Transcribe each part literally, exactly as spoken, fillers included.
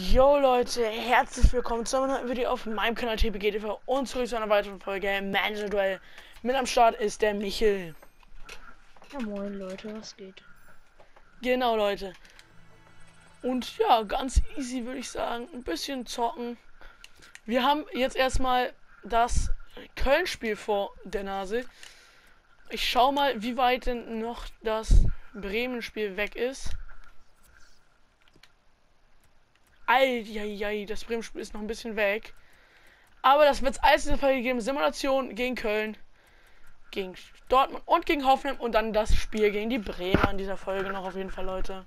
Jo Leute, herzlich willkommen zu einem neuen Video auf meinem Kanal T B G T V und zurück zu einer weiteren Folge Manager Duell. Mit am Start ist der Michel. Ja moin Leute, was geht? Genau Leute. Und ja, ganz easy würde ich sagen, ein bisschen zocken. Wir haben jetzt erstmal das Köln-Spiel vor der Nase. Ich schau mal, wie weit denn noch das Bremen-Spiel weg ist. Eieiei, das Bremen-Spiel ist noch ein bisschen weg. Aber das wird es alles in der Folge geben. Simulation gegen Köln, gegen Dortmund und gegen Hoffenheim und dann das Spiel gegen die Bremer in dieser Folge noch auf jeden Fall, Leute.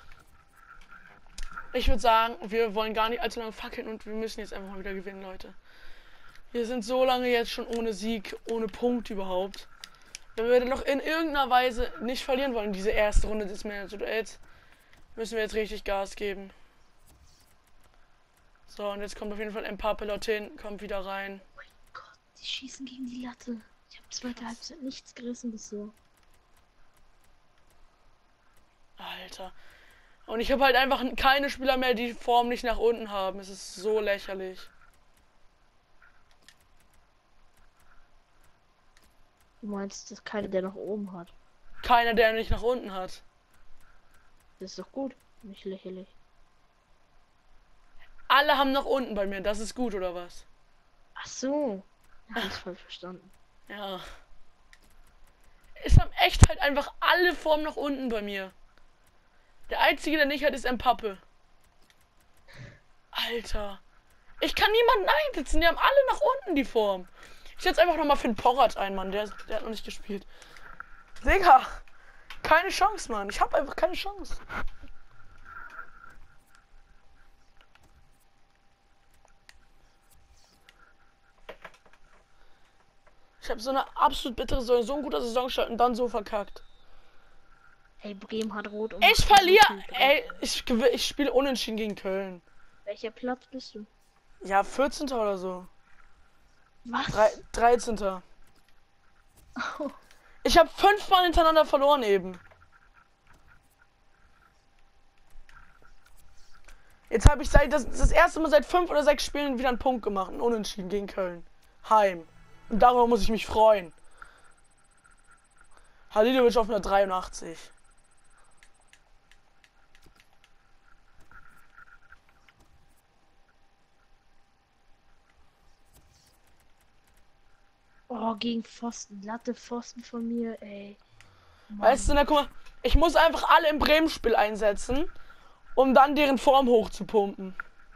Ich würde sagen, wir wollen gar nicht allzu lange fackeln und wir müssen jetzt einfach mal wieder gewinnen, Leute. Wir sind so lange jetzt schon ohne Sieg, ohne Punkt überhaupt. Wenn wir dann noch in irgendeiner Weise nicht verlieren wollen, diese erste Runde des Manager-Duells, müssen wir jetzt richtig Gas geben. So, und jetzt kommt auf jeden Fall Mbappé dorthin, kommt wieder rein. Oh mein Gott, die schießen gegen die Latte. Ich habe zweite Halbzeit nichts gerissen bisher. Alter. Und ich habe halt einfach keine Spieler mehr, die Form nicht nach unten haben. Es ist so lächerlich. Du meinst, dass keiner, der nach oben hat? Keiner, der nicht nach unten hat. Das ist doch gut, nicht lächerlich. Alle haben nach unten bei mir. Das ist gut, oder was? Ach so. Hab ich falsch verstanden. Ja. Es haben echt halt einfach alle Formen nach unten bei mir. Der einzige, der nicht hat, ist Mbappé. Alter. Ich kann niemanden einsetzen. Die haben alle nach unten die Form. Ich setze einfach nochmal Finn Porat ein, Mann. Der, der hat noch nicht gespielt. Digga. Keine Chance, Mann. Ich habe einfach keine Chance. Ich habe so eine absolut bittere Saison, so ein guter Saisonstart und dann so verkackt. Hey, Bremen hat rot und Ich verliere. Ey, ich, ich spiele unentschieden gegen Köln. Welcher Platz bist du? Ja, vierzehnter oder so. Was? Drei, dreizehnter Ich habe fünfmal hintereinander verloren eben. Jetzt habe ich seit das, das erste Mal seit fünf oder sechs Spielen wieder einen Punkt gemacht. Einen Unentschieden gegen Köln. Heim. Und darüber muss ich mich freuen. Halilovic auf hundertdreiundachtzig. Oh, gegen Pfosten. Latte Pfosten von mir, ey. Mann. Weißt du, na guck mal, ich muss einfach alle im Bremen-Spiel einsetzen, um dann deren Form hochzupumpen.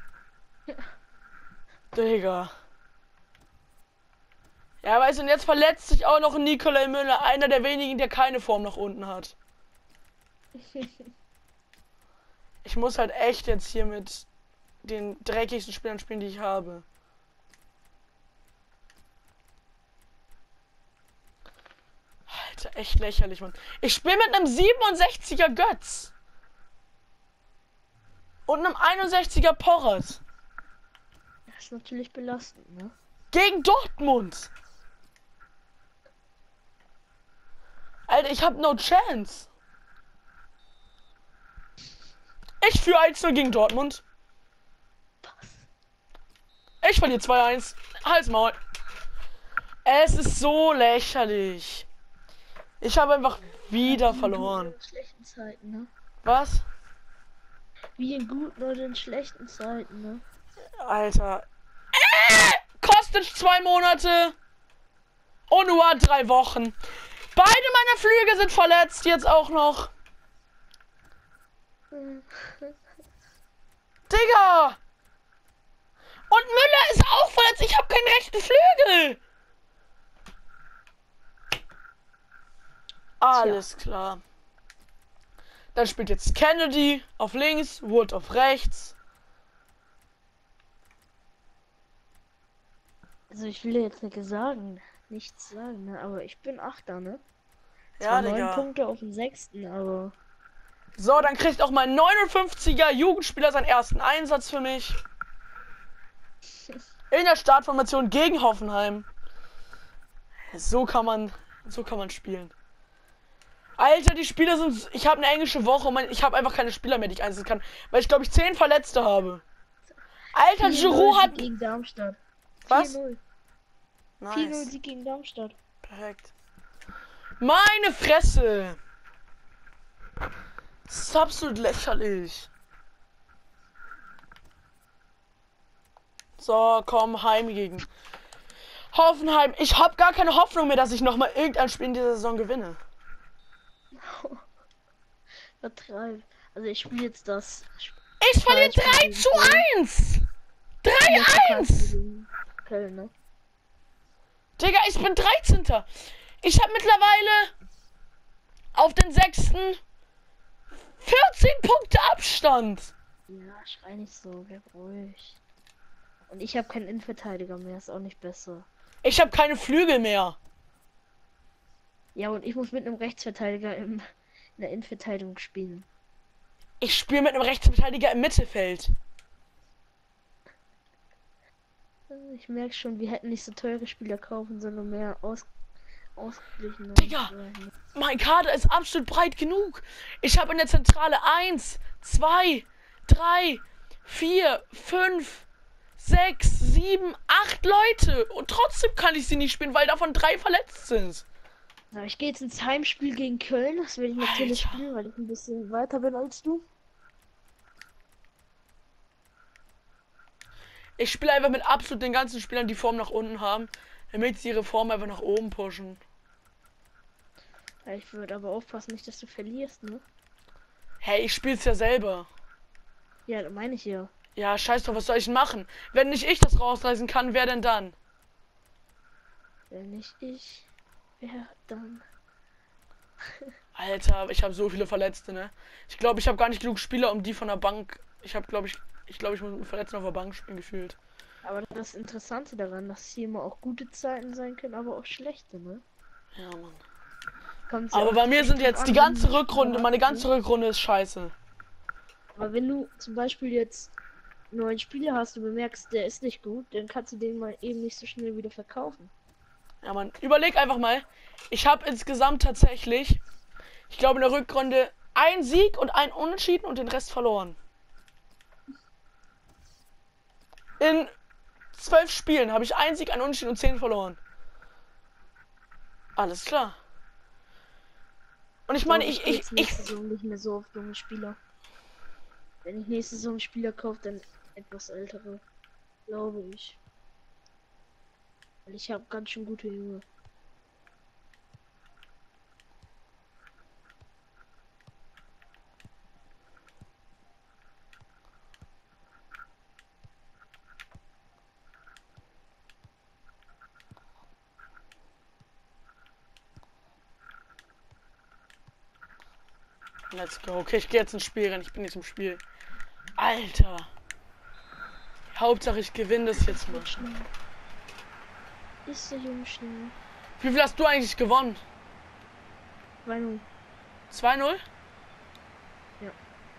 Digga. Ja, weißt du, und jetzt verletzt sich auch noch Nikolai Müller, einer der wenigen, der keine Form nach unten hat. Ich muss halt echt jetzt hier mit den dreckigsten Spielern spielen, die ich habe. Alter, echt lächerlich, Mann. Ich spiele mit einem siebenundsechziger Götz. Und einem einundsechziger Porras. Das ist natürlich belastend, ne? Gegen Dortmund. Alter, ich hab no chance. Ich führe eins null gegen Dortmund. Ich verliere zwei eins. Halt's Maul. Es ist so lächerlich. Ich habe einfach wieder Wie verloren. In guten schlechten Zeiten, ne? Was? Wie in guten oder in schlechten Zeiten, ne? Alter. Äh, kostet zwei Monate. Und nur drei Wochen. Beide meiner Flügel sind verletzt, jetzt auch noch. Digga! Und Müller ist auch verletzt, ich habe keinen rechten Flügel. Alles klar. Dann spielt jetzt Kennedy auf links, Wood auf rechts. Also ich will jetzt nicht sagen, nichts sagen, ne? Aber ich bin Achter, ne? Ja, Zwar neun Digga. Punkte auf dem Sechsten, aber... So, dann kriegt auch mein neunundfünfziger Jugendspieler seinen ersten Einsatz für mich. In der Startformation gegen Hoffenheim. So kann man, so kann man spielen. Alter, die Spieler sind... Ich habe eine englische Woche und mein, ich habe einfach keine Spieler mehr, die ich einsetzen kann. Weil ich, glaube ich, zehn Verletzte habe. Alter, Giroud hat... gegen Darmstadt. Was? vier null. vier null Nice. Sieg gegen Darmstadt. Perfekt. Meine Fresse! Das ist absolut lächerlich. So, komm, heim gegen Hoffenheim. Ich habe gar keine Hoffnung mehr, dass ich noch mal irgendein Spiel in dieser Saison gewinne. Vertreib. Also ich spiele jetzt das. Ich verliere drei zu eins! drei eins! Köln, ne? Digga, ich bin dreizehnter Ich habe mittlerweile auf den sechsten vierzehn Punkte Abstand. Ja, schrei nicht so, bleib ruhig. Und ich habe keinen Innenverteidiger mehr, ist auch nicht besser. Ich habe keine Flügel mehr. Ja, und ich muss mit einem Rechtsverteidiger im, in der Innenverteidigung spielen. Ich spiele mit einem Rechtsverteidiger im Mittelfeld. Ich merke schon, wir hätten nicht so teure Spieler kaufen, sondern mehr aus, ausgeglichener. Digga, mein Kader ist absolut breit genug. Ich habe in der Zentrale eins, zwei, drei, vier, fünf, sechs, sieben, acht Leute. Und trotzdem kann ich sie nicht spielen, weil davon drei verletzt sind. Na, ich gehe jetzt ins Heimspiel gegen Köln. Das werde ich natürlich Alter. spielen, weil ich ein bisschen weiter bin als du. Ich spiele einfach mit absolut den ganzen Spielern, die Form nach unten haben, damit sie ihre Form einfach nach oben pushen. Ja, ich würde aber aufpassen, nicht, dass du verlierst, ne? Hey, ich spiel's ja selber. Ja, das meine ich ja. Ja, scheiß drauf, was soll ich denn machen? Wenn nicht ich das rausreißen kann, wer denn dann? Wenn nicht ich, wer dann? Alter, ich habe so viele Verletzte, ne? Ich glaube, ich habe gar nicht genug Spieler, um die von der Bank. Ich habe, glaube ich, ich glaube, ich muss mit Verletzten auf der Bank spielen gefühlt. Aber das Interessante daran, dass hier immer auch gute Zeiten sein können, aber auch schlechte, ne? Ja, Mann. Kommt's ja Aber auch bei mir sind drauf jetzt an, die wenn ganze du Rückrunde, Spieler meine hast, ganze ne? Rückrunde ist scheiße. Aber wenn du zum Beispiel jetzt neuen Spieler hast und bemerkst, der ist nicht gut, dann kannst du den mal eben nicht so schnell wieder verkaufen. Ja, Mann. Überleg einfach mal. Ich habe insgesamt tatsächlich, ich glaube, in der Rückrunde ein Sieg und ein Unentschieden und den Rest verloren. In zwölf Spielen habe ich einen Sieg, einen Unentschieden und zehn verloren. Alles klar. Und ich meine, ich, ich, jetzt ich, nächste Saison nicht mehr so auf junge Spieler. Wenn ich nächste Saison Spieler kaufe, dann etwas ältere, glaube ich. Weil ich habe ganz schön gute Junge. let's go. Okay, ich gehe jetzt ins Spiel rein. Ich bin jetzt im Spiel. Alter. Hauptsache, ich gewinne das jetzt mal. Schnell. Ist der Junge schnell? Wie viel hast du eigentlich gewonnen? zwei null. zwei null? Ja.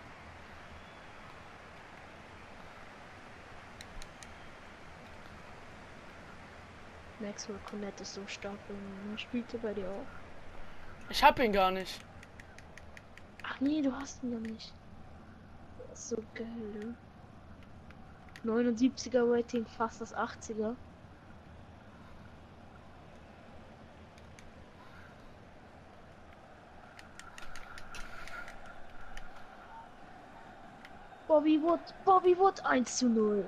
Maxwell Connect ist so stark, Junge. Spielt er bei dir auch? Ich hab ihn gar nicht. Ach nee, du hast ihn ja nicht. Das ist so geil, ne? neunundsiebziger Rating, fast das achtziger. Bobby Wood, Bobby Wood eins zu null.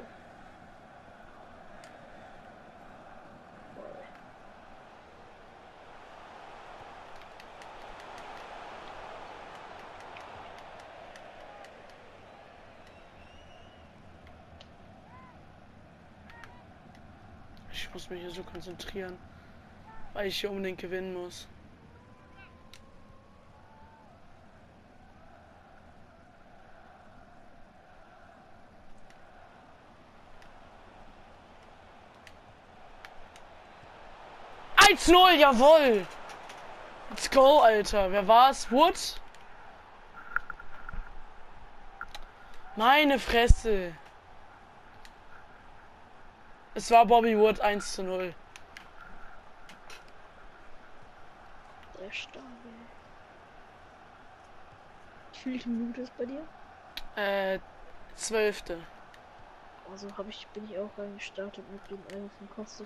Ich muss mich hier so konzentrieren, weil ich hier unbedingt gewinnen muss. eins null, jawohl! Let's go, Alter. Wer war's? Wood? Meine Fresse. Es war Bobby Wood eins zu null. Der Starke. Wie viele Minuten ist bei dir? Äh, zwölfte. Also habe ich, bin ich auch reingestartet mit dem einen von Kostic.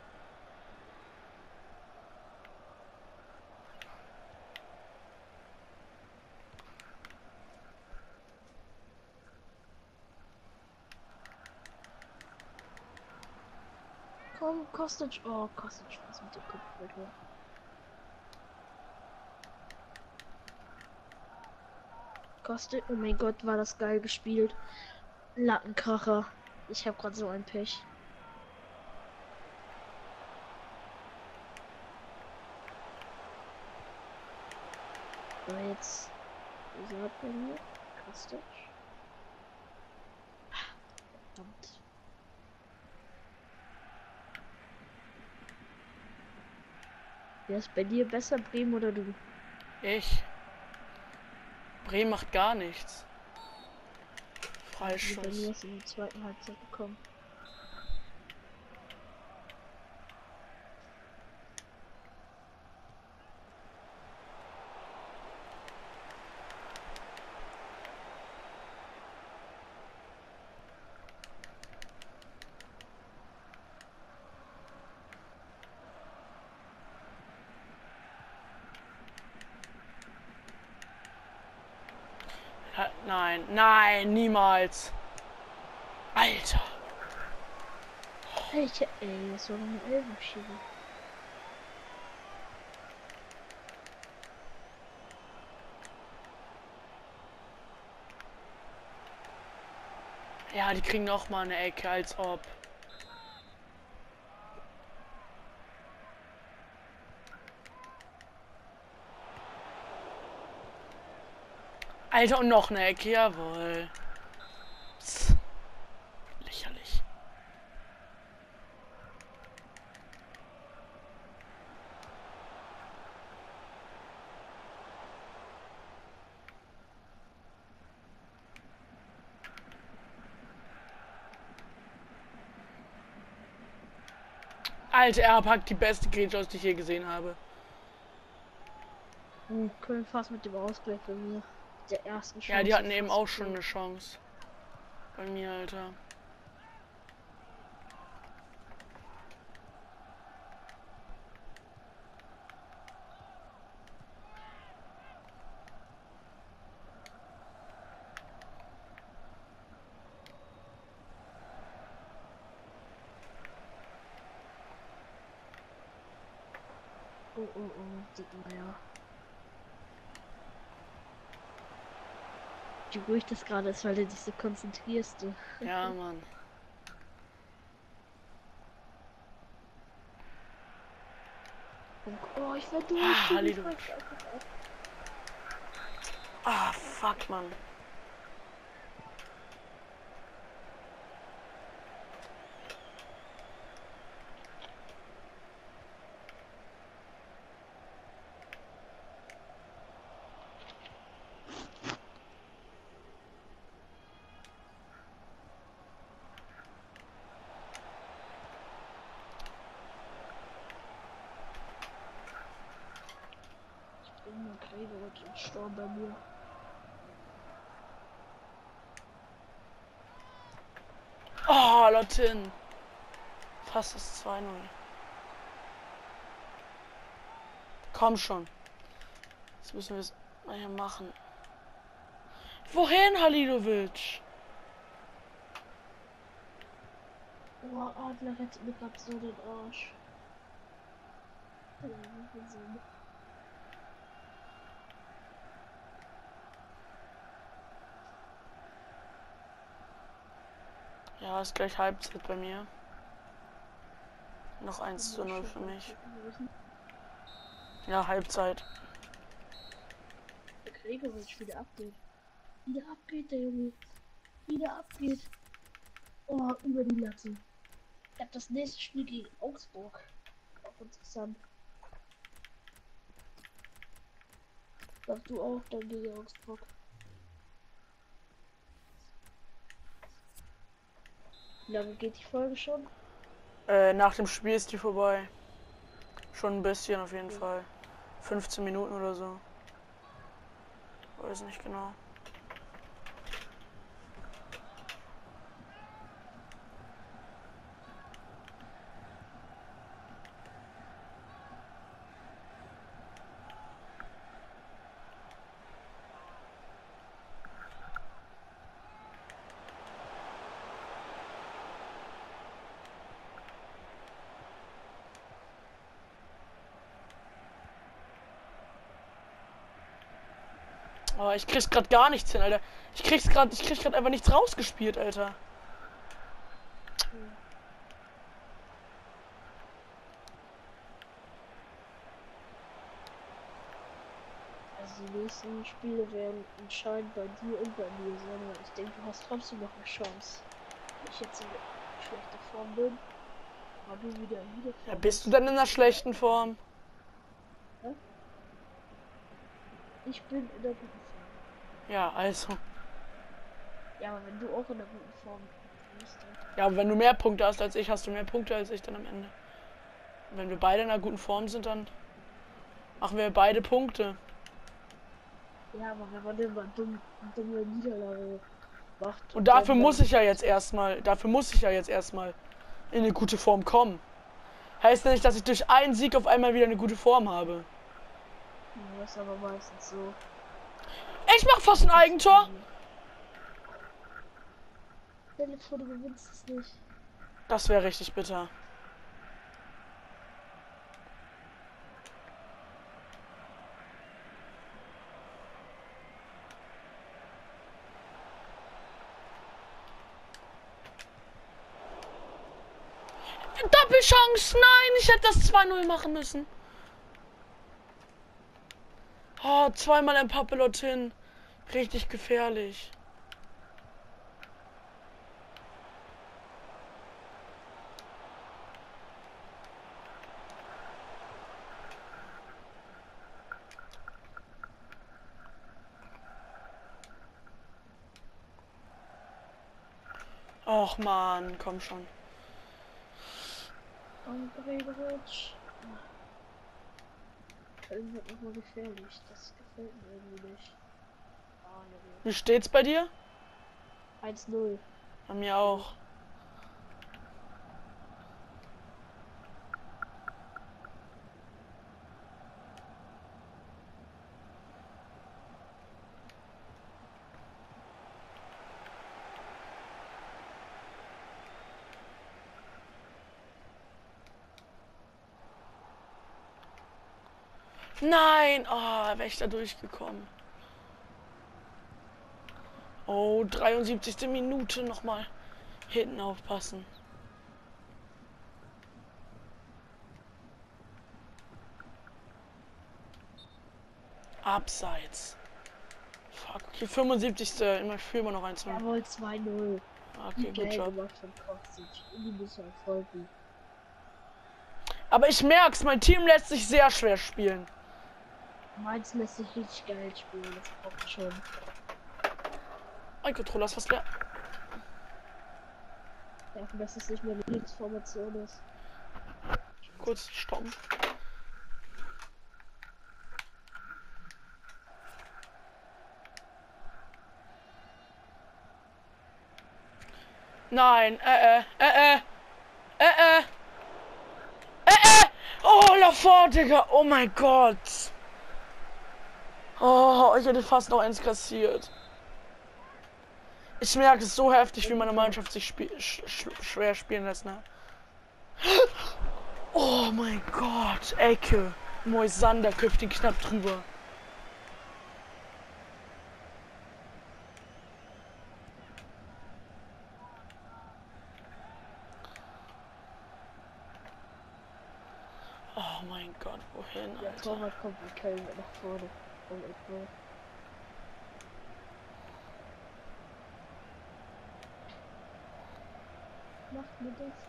Komm, Kostic. Oh, Kostic, was mit dem Kopfballtor. Kostic, oh mein Gott, war das geil gespielt. Lattenkracher. Ich habe gerade so ein Pech. Aber jetzt. Wieso hat bei mir? Kostic. Verdammt. Wer ist bei dir besser, Bremen oder du? Ich. Bremen macht gar nichts. Bei mir Freischuss. ist in der zweiten Halbzeit gekommen. Ha- Nein, nein, niemals. Alter. Alter, ey, das war noch ein Elfenschieber. Ja, die kriegen noch mal eine Ecke, als ob. Alter, und noch eine Ecke, jawohl. Psst. Lächerlich. Alter, er packt die beste Grätsche aus, die ich je gesehen habe. Oh, Köln fast mit dem Ausgleich bei mir. Der ersten Chance. Ja, die hatten eben fast auch schon geholt. eine Chance. Bei mir, Alter. Oh, oh, oh, Dittmeier. Wie ruhig das gerade ist, weil du dich so konzentrierst. Du. Ja, Mann. Oh, ich werde durch. Ah, Kugel Hallido. fragt einfach ab. Ah, fuck, Mann. Ich bin nur Gregor und Sturm bei mir. Oh, Lotin. Fast das zwei null. Komm schon. Jetzt müssen wir es mal hier machen. Wohin, Halilovic? Oh, Adler rettet mir grad so den Arsch. Ja, ist gleich Halbzeit bei mir. Noch eins zu null für mich. Ja, Halbzeit. Der Gregoric wieder abgeht. Wieder abgeht, der Junge. Wieder abgeht. Oh, über die Latte. Ich hab das nächste Spiel gegen Augsburg. Auch interessant. Sagst du auch dann gegen Augsburg? Wie lange geht die Folge schon? Äh, nach dem Spiel ist die vorbei. Schon ein bisschen auf jeden Fall. fünfzehn Minuten oder so. Weiß nicht genau. Aber ich krieg's grad gar nichts hin, Alter. Ich krieg's grad, ich krieg grad einfach nichts rausgespielt, Alter. Also die nächsten Spiele werden entscheidend bei dir und bei mir sein, weil ich denke, du hast trotzdem noch eine Chance. Wenn ich jetzt in schlechter Form bin, aber du wieder in guter Form. Ja, bist du denn in einer schlechten Form? Ja? Ich bin in der guten Form. Ja, also. Ja, aber wenn du auch in der guten Form bist, dann... Ja, aber wenn du mehr Punkte hast als ich, hast du mehr Punkte als ich dann am Ende. Und wenn wir beide in einer guten Form sind, dann machen wir beide Punkte. Ja, aber wenn man immer dumm, dumme Niederlage macht. Und dafür dann- muss ich ja jetzt erstmal, dafür muss ich ja jetzt erstmal in eine gute Form kommen. Heißt ja nicht, dass ich durch einen Sieg auf einmal wieder eine gute Form habe. Ja, ist aber meistens so. Ich mach fast ein Eigentor. Stell dir vor, du gewinnst es nicht. Das wäre richtig bitter. Doppelchance! Nein, ich hätte das zwei null machen müssen. Oh, zweimal ein Papillot hin. Richtig gefährlich. Och man, komm schon. Und Gregoritsch. Köln wird nochmal gefährlich. Das gefällt mir irgendwie nicht. Ah, Wie steht's bei dir? eins null. Bei mir auch. Nein! Oh, wäre ich da durchgekommen. Oh, dreiundsiebzigste Minute nochmal. Hinten aufpassen. Abseits. Fuck, okay, fünfundsiebzigste Immer führen wir noch eins. Jawohl, zwei null. Okay, gut Job. Gemacht von Kostic. Die müssen erfolgen. Aber ich merk's, mein Team lässt sich sehr schwer spielen. Meins lässt sich richtig geil spielen, das braucht schon. Ein Controller ist fast leer. Ja, dass es nicht mehr eine Linksformation ist. Kurz stoppen. Nein, äh, äh, äh, äh, äh, äh, äh, äh, oh, Lafort, Digga, oh mein Gott. Oh, ich hätte fast noch eins kassiert. Ich merke es so heftig, wie meine Mannschaft sich spiel sch sch schwer spielen lässt, ne? Oh mein Gott, Ecke. Moisander köpft ihn knapp drüber. Oh mein Gott, wohin, Der Alter? Torwart kommt in Köln nach vorne. Und Eckball. Macht mir das.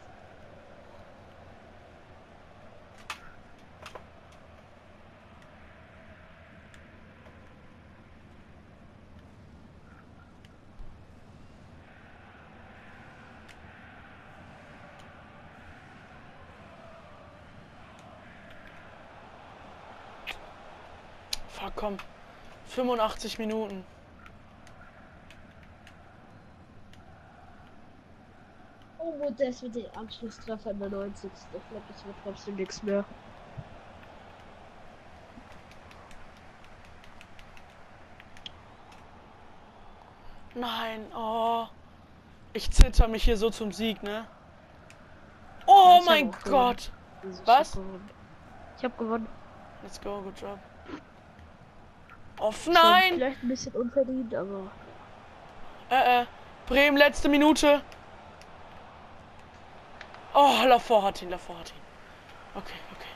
Fuck, komm. fünfundachtzig Minuten. Oh, Modest mit dem Anschlusstreffer in der neunzigsten Ich glaube, das wird trotzdem nichts mehr. Nein, oh. Ich zitter mich hier so zum Sieg, ne? Oh Ja, ich mein hab auch gewonnen. Gott. Also, ich Was? hab gewonnen. Ich hab gewonnen. Let's go, good job. Oh Schon nein! vielleicht ein bisschen unverdient, aber Äh, äh. Bremen, letzte Minute. Oh, Lafort hat ihn, Lafort hat ihn. Okay, okay.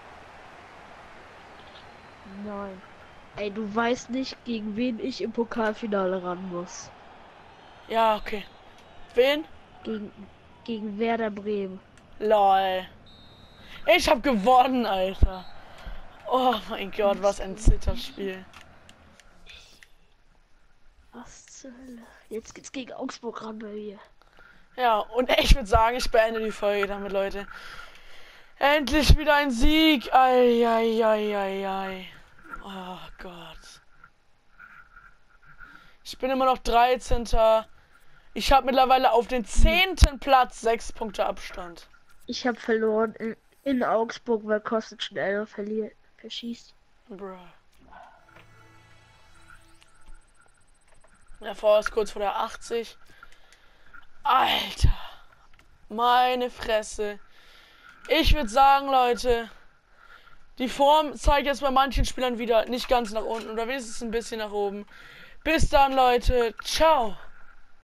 nein. Ey, du weißt nicht, gegen wen ich im Pokalfinale ran muss. Ja, okay. Wen? Gegen, gegen Werder Bremen. Lol. Ich hab gewonnen, Alter. Oh mein Gott, was ein Zitterspiel. Was zur Hölle? Jetzt geht's gegen Augsburg ran bei mir. Ja, und ich würde sagen, ich beende die Folge damit, Leute. Endlich wieder ein Sieg. Eieieiei. Oh Gott. Ich bin immer noch dreizehnter Ich habe mittlerweile auf den zehnten Platz sechs Punkte Abstand. Ich habe verloren in, in Augsburg, weil Kostic schnell verliert, verschießt. Bruh. Der Vor ist kurz vor der achtzig. Alter. Meine Fresse. Ich würde sagen, Leute, die Form zeigt jetzt bei manchen Spielern wieder nicht ganz nach unten oder wenigstens ein bisschen nach oben. Bis dann, Leute. Ciao.